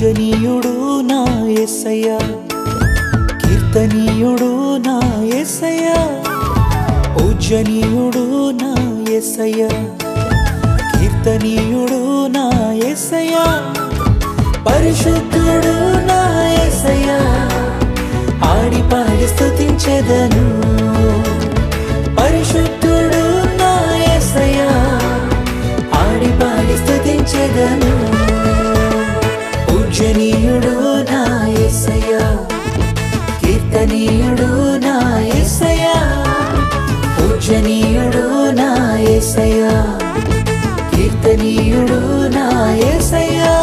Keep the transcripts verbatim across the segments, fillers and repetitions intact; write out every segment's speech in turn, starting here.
పూజనీయుడు నా యేసయ్యా, కీర్తనీయుడు నా యేసయ్యా, పూజనీయుడు నా యేసయ్యా, కీర్తనీయుడు నా యేసయ్యా, పరిశుద్ధుడు నా యేసయ్యా, ఆడి పాడి స్తుతించెదను. పరిశుద్ధుడు నా యేసయ్యా, ఆడి పాడి స్తుతించెదను. పూజనీయుడు నా యేసయ్యా, కీర్తనీయుడు నా యేసయ్యా, పూజనీయుడు నా యేసయ్యా, కీర్తనీయుడు నా యేసయ్యా.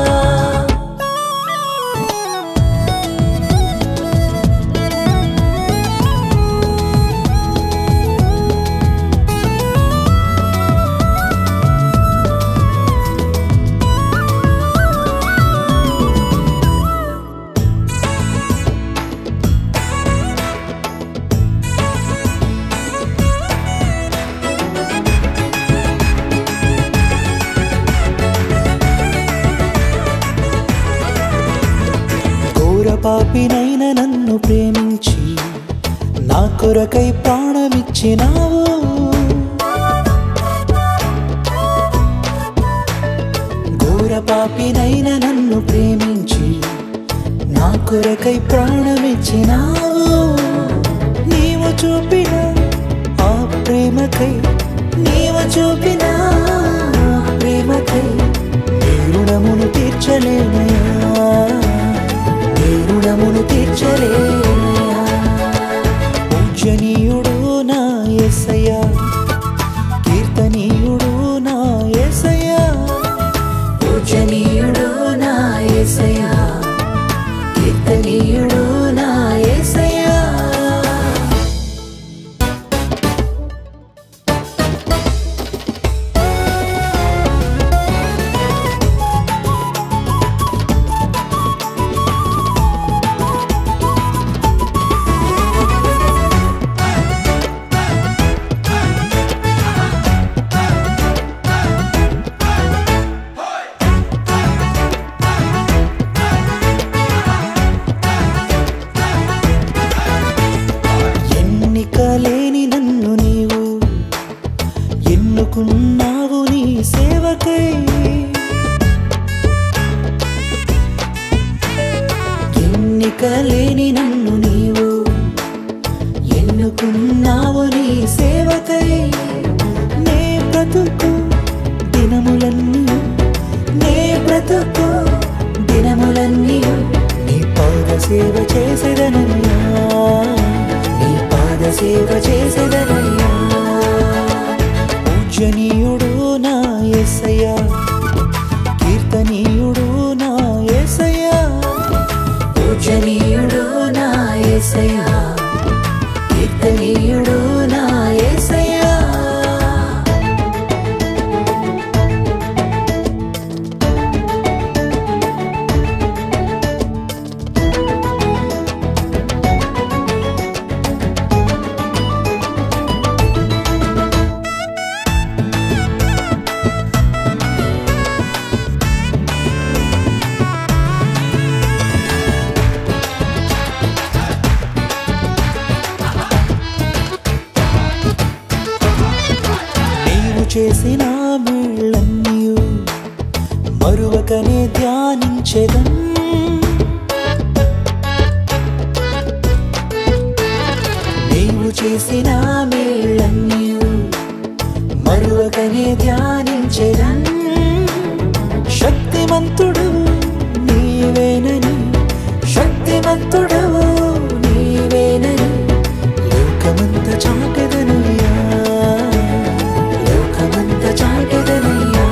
పాపినైన నన్ను ప్రేమించి నా కొరకై ప్రాణమిచ్చినావు. ఘోర పాపినైన నన్ను ప్రేమించి నా కొరకై ప్రాణమిచ్చినావు. నీవు చూపిన ఆ ప్రేమకై, నీవు చూపిన ప్రేమకై నీ రుణమును తీర్చలేనయా, రుణమును తీర్చలేనయా. పూజనీయుడు నా యేసయ్యా, కీర్తనీయుడు నా యేసయ్యా, పూజనీయుడు నా యేసయ్యా, కీర్తనీయుడు నా యేసయ్యా. లేని నన్ను నీవు ఎన్నుకున్నావు నీ సేవకై. ఎన్నిక లేని నన్ను నీవు ఎన్నుకున్నావు నీ సేవకై. నే బ్రతుకు దినములన్నీ, నే బ్రతుకు దినములన్నీ నీ పాద సేవ చేసేదనయ్యా, సేవ చేసేదనయ్యా. పూజనీయుడు నా యేసయ్యా, కీర్తనీయుడు నా యేసయ్యా, పూజనీయుడు నా యేసయ్యా, కీర్తనీయుడు నా యేసయ్యా. చేసిన మేళ్ళన్నీయు మరువకనే ధ్యానించెదం. నీవు చేసిన మేళ్ళన్నీయు మరువకనే ధ్యానించెదం. శక్తిమంతుడు నీవేనని, శక్తిమంతుడు నీవేనని లోకమంత చాటెదనయ్యా, చాటెదనయ్యా.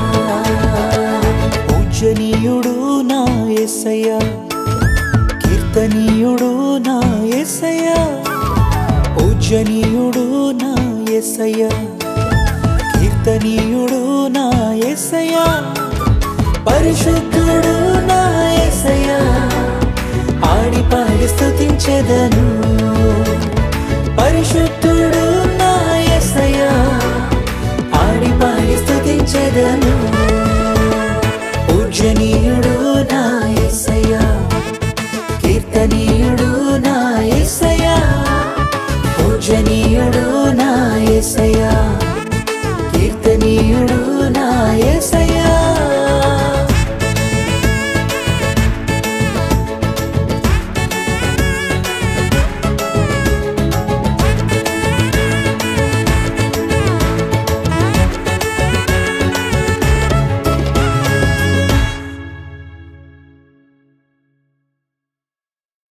పూజనీయుడు నా యేసయ్యా, కీర్తనీయుడు నా యేసయ్యా, పూజనీయుడు నా యేసయ్యా, కీర్తనీయుడు నా యేసయ్యా, పరిశుద్ధుడు